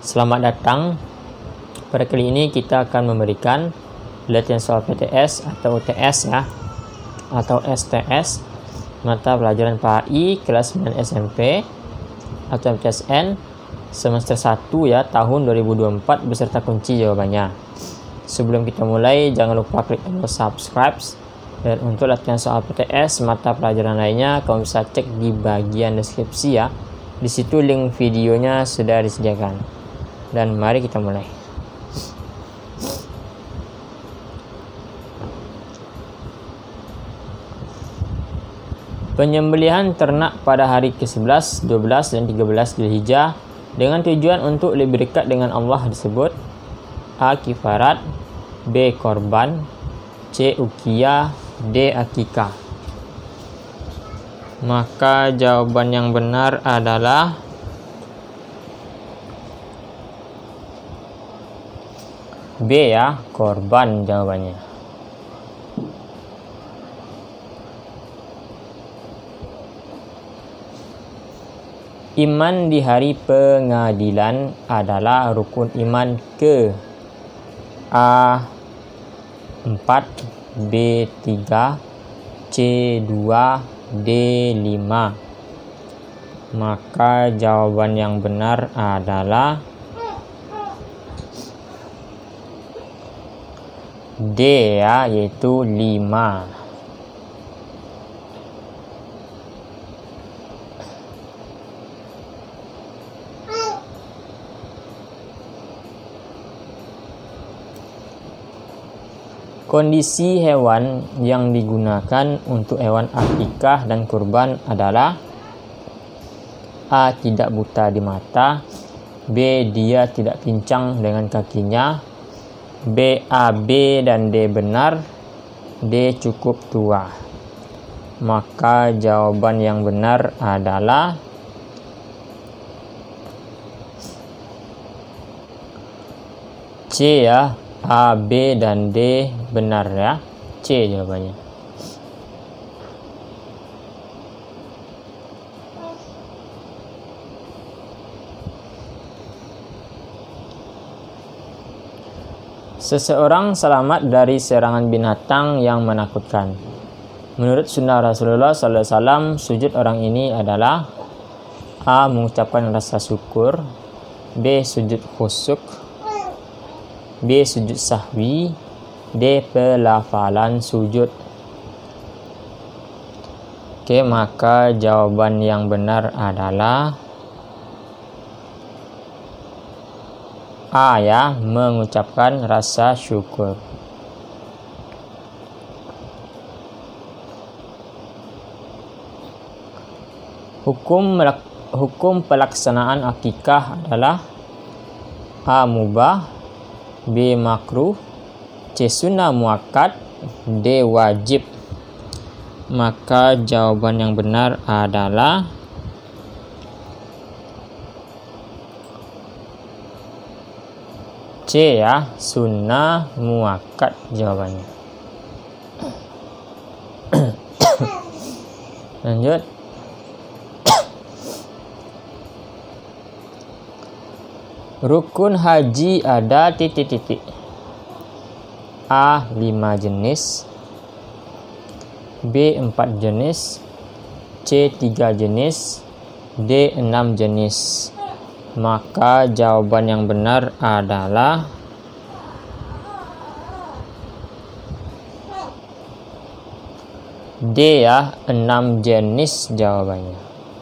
Selamat datang. Pada kali ini kita akan memberikan latihan soal PTS atau UTS ya, atau STS, mata pelajaran PAI kelas 9 SMP atau MTSN semester 1 ya, tahun 2024 beserta kunci jawabannya. Sebelum kita mulai, jangan lupa klik tombol subscribe. Dan untuk latihan soal PTS mata pelajaran lainnya, kamu bisa cek di bagian deskripsi ya. Di situ link videonya sudah disediakan. Dan mari kita mulai. Penyembelihan ternak pada hari ke-11, 12, dan 13 Dzulhijjah dengan tujuan untuk lebih dekat dengan Allah disebut A. Kifarat, B. Korban, C. Ukiyah, D. Akikah. Maka jawaban yang benar adalah B ya, korban jawabannya. Iman di hari pengadilan adalah rukun iman ke A 4, B 3, C 2, D 5. Maka jawaban yang benar adalah D ya, yaitu 5. Kondisi hewan yang digunakan untuk hewan akikah dan kurban adalah A. Tidak buta di mata, B. Dia tidak pincang dengan kakinya, B. A, B, dan D benar, D cukup tua. Maka jawaban yang benar adalah C ya, A, B, dan D benar ya, C jawabannya. Seseorang selamat dari serangan binatang yang menakutkan. Menurut sunnah Rasulullah SAW, sujud orang ini adalah A. Mengucapkan rasa syukur, B. Sujud khusyuk, B. Sujud sahwi, D. Pelafalan sujud. Oke, maka jawaban yang benar adalah A ya, mengucapkan rasa syukur. Hukum pelaksanaan akikah adalah A. Mubah, B. makruh, C. sunnah muakkad, D. wajib. Maka jawaban yang benar adalah C ya, sunnah muakkad jawabannya. Lanjut. Rukun haji ada titik-titik. A. 5 jenis, B. 4 jenis, C. 3 jenis, D. 6 jenis. Maka jawaban yang benar adalah D ya, 6 jenis jawabannya.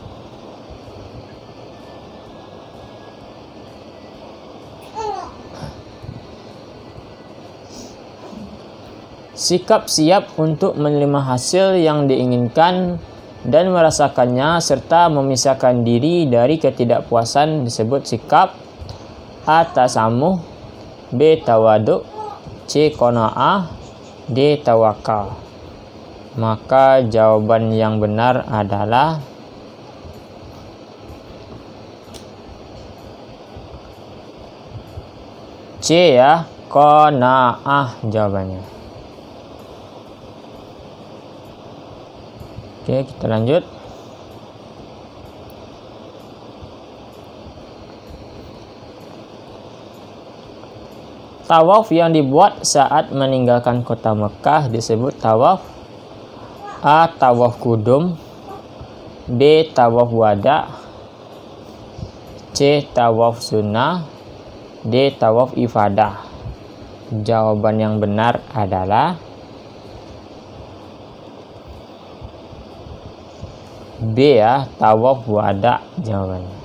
Sikap siap untuk menerima hasil yang diinginkan dan merasakannya serta memisahkan diri dari ketidakpuasan disebut sikap A. tasamuh, B. tawaduk, C. qanaah, D. tawakal. Maka jawaban yang benar adalah C ya, qanaah jawabannya. Oke, kita lanjut. Tawaf yang dibuat saat meninggalkan kota Mekah disebut tawaf A. Tawaf kudum, B. Tawaf wada, C. Tawaf sunnah, D. Tawaf ifadah. Jawaban yang benar adalah B ya, tawaf wada jawabannya.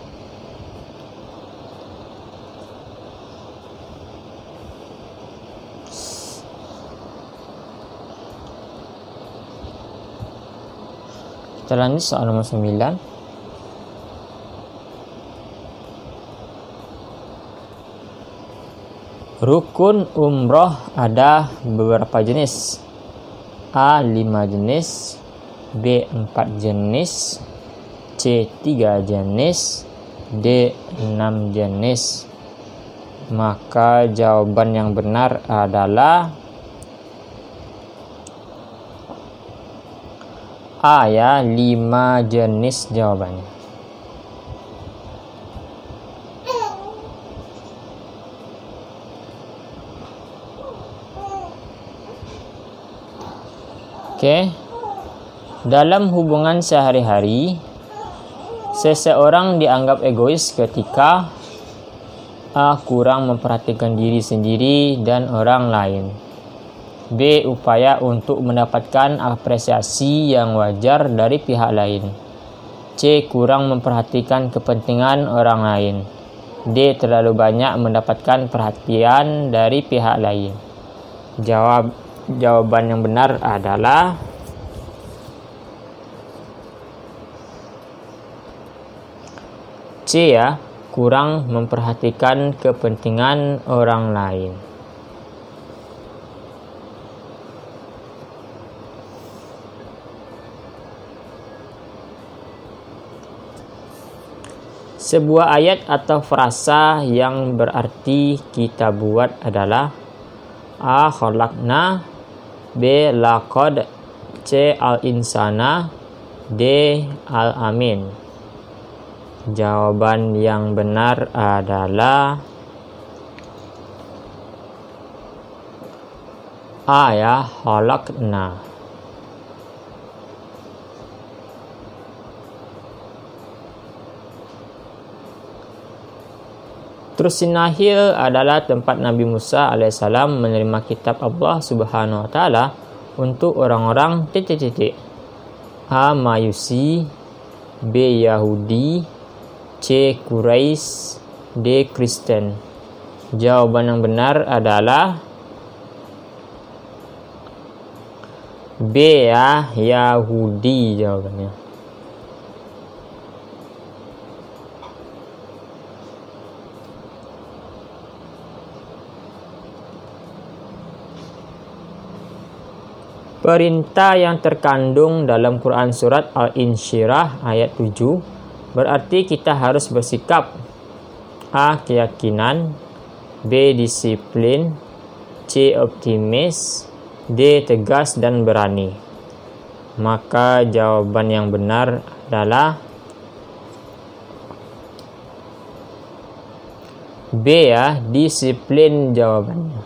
Kita lanjut soal nomor 9. Rukun umroh ada beberapa jenis. A. 5 jenis, B. 4 jenis, C. 3 jenis, D. 6 jenis. Maka jawaban yang benar adalah A ya, 5 jenis jawabannya. Oke. Dalam hubungan sehari-hari, seseorang dianggap egois ketika A. kurang memperhatikan diri sendiri dan orang lain, B. upaya untuk mendapatkan apresiasi yang wajar dari pihak lain, C. kurang memperhatikan kepentingan orang lain, D. terlalu banyak mendapatkan perhatian dari pihak lain. Jawaban yang benar adalah C ya, kurang memperhatikan kepentingan orang lain. Sebuah ayat atau frasa yang berarti kita buat adalah A. khalaqna, B. laqad, C. al-insana, D. al-amin. Jawaban yang benar adalah A ya, khalaqna. Tursinahil adalah tempat Nabi Musa alaihissalam menerima kitab Allah subhanahu wa ta'ala untuk orang-orang A. Majusi, B. Yahudi, C. Quraisy, D. Kristen. Jawaban yang benar adalah B ya, Yahudi jawabannya. Perintah yang terkandung dalam Quran surat Al-Insyirah ayat 7 berarti kita harus bersikap A. keyakinan, B. disiplin, C. optimis, D. tegas dan berani. Maka jawaban yang benar adalah B ya, disiplin jawabannya.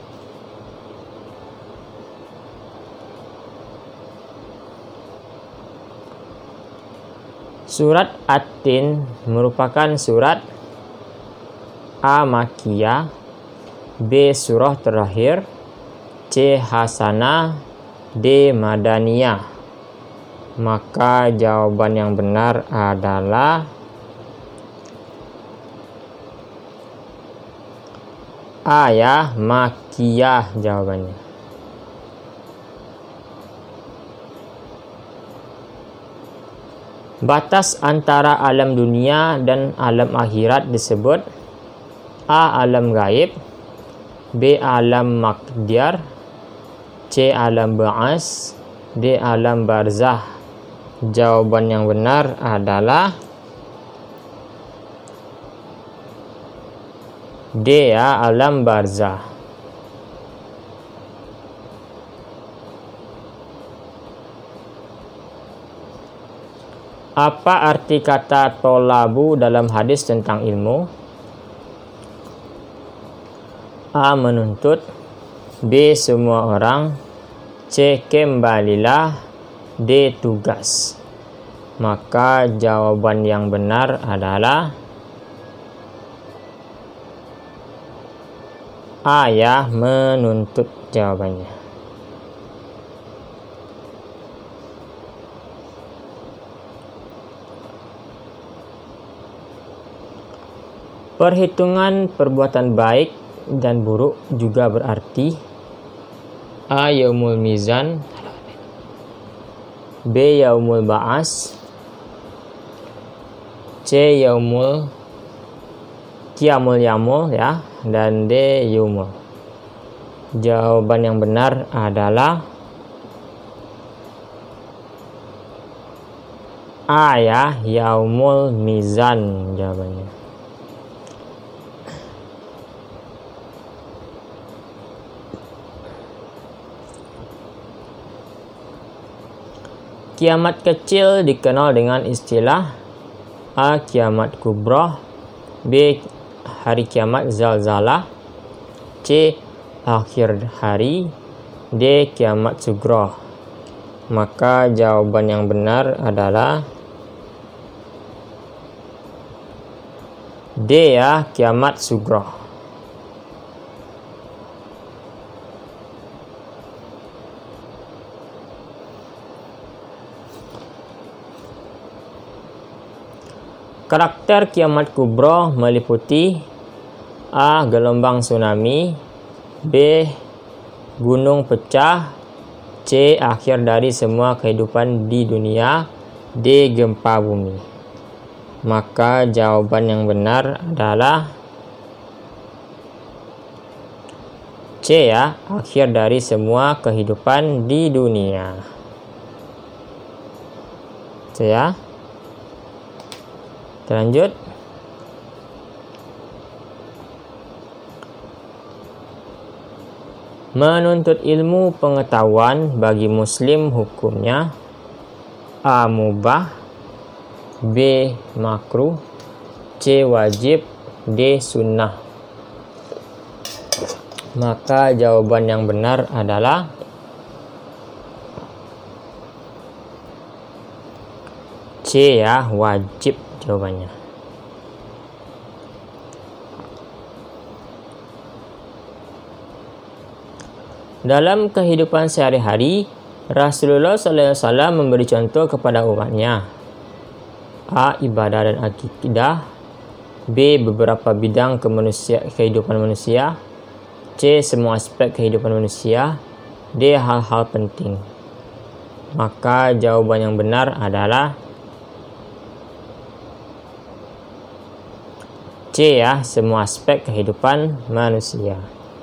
Surat At-Tin merupakan surat A. Makkiyah, B. surah terakhir, C. hasanah, D. madaniyah. Maka jawaban yang benar adalah A ya, Makkiyah jawabannya. Batas antara alam dunia dan alam akhirat disebut A. alam gaib, B. alam makdiar, C. alam ba'as, D. alam barzah. Jawaban yang benar adalah D ya, alam barzah. Apa arti kata tolabu dalam hadis tentang ilmu? A. Menuntut. B. Semua orang. C. Kembalilah. D. Tugas. Maka jawaban yang benar adalah A ya, menuntut jawabannya. Perhitungan perbuatan baik dan buruk juga berarti A. Yaumul mizan, B. Yaumul ba'as, C. Yaumul Qiyamul Yamul ya, dan D. Yumul. Jawaban yang benar adalah A ya, Yaumul Mizan jawabannya. Kiamat kecil dikenal dengan istilah A. Kiamat kubra, B. Hari kiamat zalzalah, C. Akhir hari, D. Kiamat sugra. Maka jawaban yang benar adalah D ya, kiamat sugra. Karakter kiamat kubra meliputi A. Gelombang tsunami, B. Gunung pecah, C. Akhir dari semua kehidupan di dunia, D. Gempa bumi. Maka jawaban yang benar adalah C ya, akhir dari semua kehidupan di dunia. C ya. Lanjut. Menuntut ilmu pengetahuan bagi muslim hukumnya A. Mubah, B. Makruh, C. Wajib, D. Sunnah. Maka jawaban yang benar adalah C ya, wajib jawabannya. Dalam kehidupan sehari-hari, Rasulullah SAW memberi contoh kepada umatnya. A. Ibadah dan akidah, B. Beberapa bidang kehidupan manusia, C. Semua aspek kehidupan manusia, D. Hal-hal penting. Maka jawaban yang benar adalah C ya, semua aspek kehidupan manusia.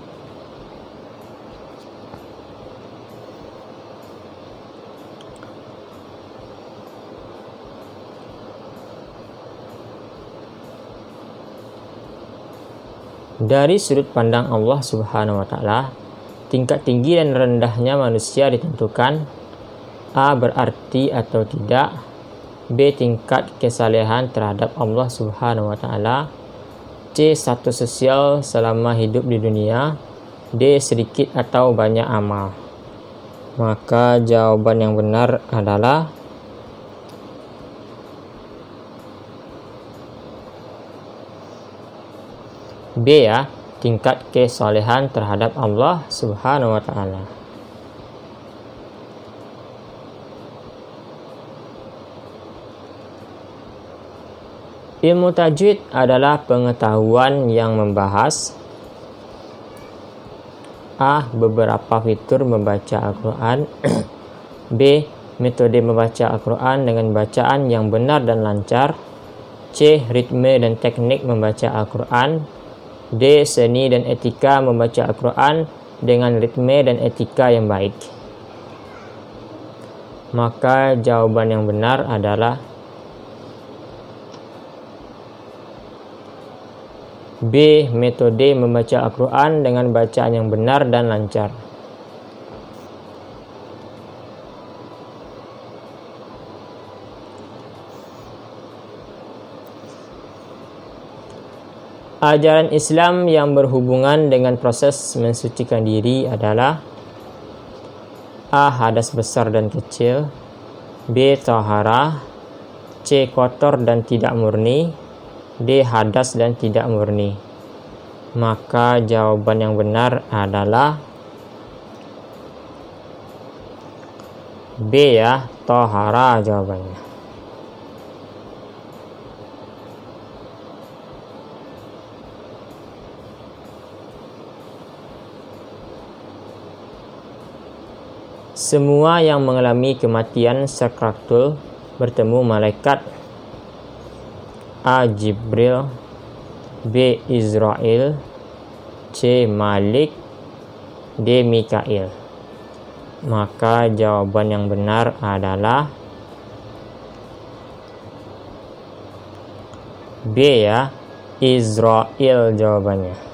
Dari sudut pandang Allah Subhanahu wa Ta'ala, tingkat tinggi dan rendahnya manusia ditentukan A. Berarti atau tidak, B. Tingkat kesalehan terhadap Allah Subhanahu wa Ta'ala, C. Status sosial selama hidup di dunia, D. Sedikit atau banyak amal. Maka jawaban yang benar adalah B ya, tingkat kesalehan terhadap Allah Subhanahu wa Ta'ala. Ilmu tajwid adalah pengetahuan yang membahas A. Beberapa fitur membaca Al-Quran, B. Metode membaca Al-Quran dengan bacaan yang benar dan lancar, C. Ritme dan teknik membaca Al-Quran, D. Seni dan etika membaca Al-Quran dengan ritme dan etika yang baik. Maka jawaban yang benar adalah B. Metode membaca Al-Quran dengan bacaan yang benar dan lancar. Ajaran Islam yang berhubungan dengan proses mensucikan diri adalah A. Hadas besar dan kecil, B. Taharah, C. Kotor dan tidak murni, D. Hadas dan tidak murni. Maka jawaban yang benar adalah B ya, Taharah jawabannya. Semua yang mengalami kematian sakratul bertemu malaikat A. Jibril, B. Israel, C. Malik, D. Mikail. Maka jawaban yang benar adalah B ya, Israel jawabannya.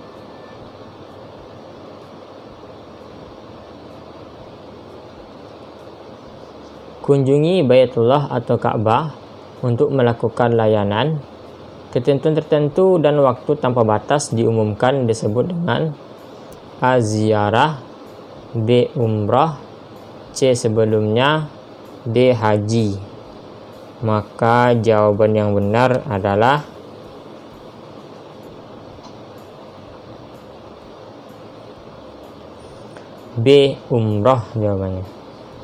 Kunjungi Baitullah atau Ka'bah untuk melakukan layanan. Ketentuan tertentu dan waktu tanpa batas diumumkan disebut dengan A. Ziarah, B. Umrah, C. Sebelumnya, D. Haji. Maka jawaban yang benar adalah B. Umrah jawabannya.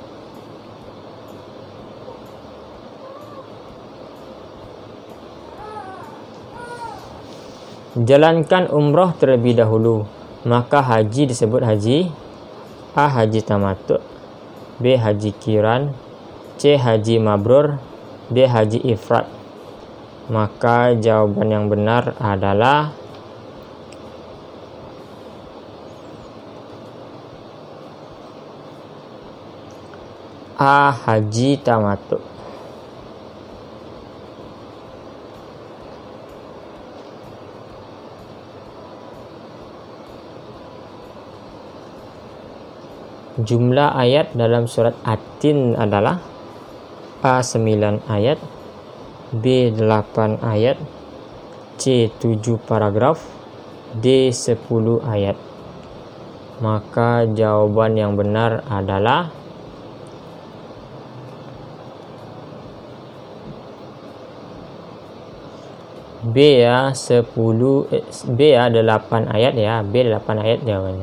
Jalankan umrah terlebih dahulu, maka haji disebut haji A. Haji tamattu, B. Haji qiran, C. Haji mabrur, D. Haji ifrad. Maka jawaban yang benar adalah A. Haji tamattu. Jumlah ayat dalam surat At-Tin adalah A. 9 ayat, B. 8 ayat, C. 7 paragraf, D. 10 ayat. Maka jawaban yang benar adalah B ya, 8 ayat ya, B 8 ayat jawabannya.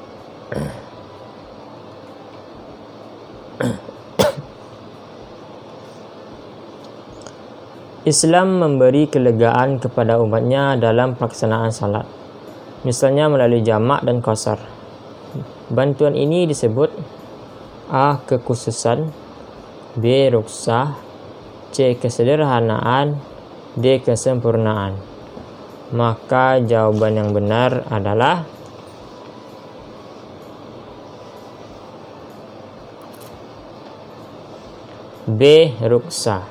Islam memberi kelegaan kepada umatnya dalam pelaksanaan salat, misalnya melalui jamak dan qasar. Bantuan ini disebut A. Kekhususan, B. Ruksah, C. Kesederhanaan, D. Kesempurnaan. Maka jawaban yang benar adalah B. Ruksah.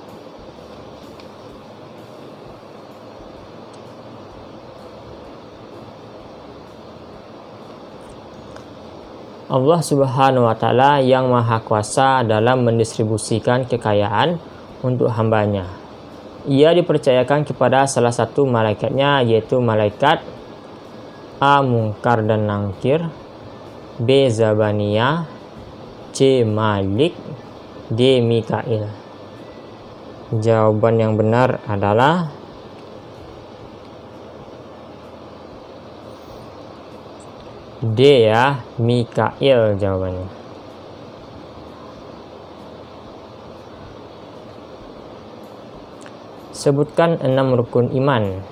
Allah Subhanahu wa Ta'ala yang Maha Kuasa dalam mendistribusikan kekayaan untuk hambanya. Ia dipercayakan kepada salah satu malaikatnya, yaitu malaikat A. Munkar dan Nangkir, B. Zabaniyah, C. Malik, D. Mikail. Jawaban yang benar adalah D ya, Mikail jawabannya. Sebutkan 6 rukun iman.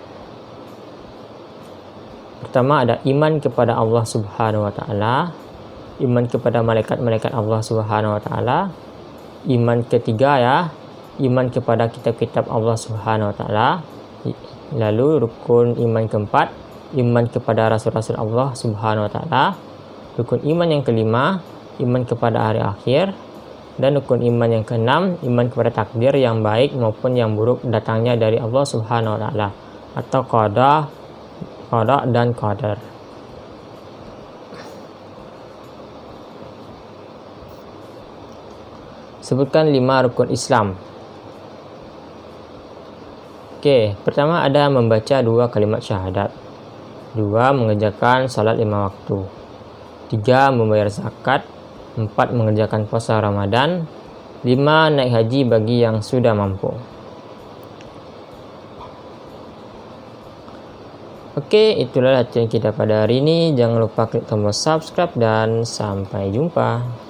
Pertama ada iman kepada Allah Subhanahu wa Ta'ala, iman kepada malaikat-malaikat Allah Subhanahu wa Ta'ala. Iman ketiga ya, iman kepada kitab-kitab Allah Subhanahu wa Ta'ala. Lalu rukun iman keempat, iman kepada rasul-rasul Allah Subhanahu wa Ta'ala. Rukun iman yang kelima, iman kepada hari akhir. Dan rukun iman yang keenam, iman kepada takdir yang baik maupun yang buruk datangnya dari Allah Subhanahu wa Ta'ala, atau qada dan qadar. Sebutkan 5 rukun Islam. Oke, pertama ada membaca 2 kalimat syahadat. 2. Mengerjakan salat 5 waktu. 3. Membayar zakat. 4. Mengerjakan puasa Ramadan. 5. Naik haji bagi yang sudah mampu. Oke, itulah latihan kita pada hari ini. Jangan lupa klik tombol subscribe dan sampai jumpa.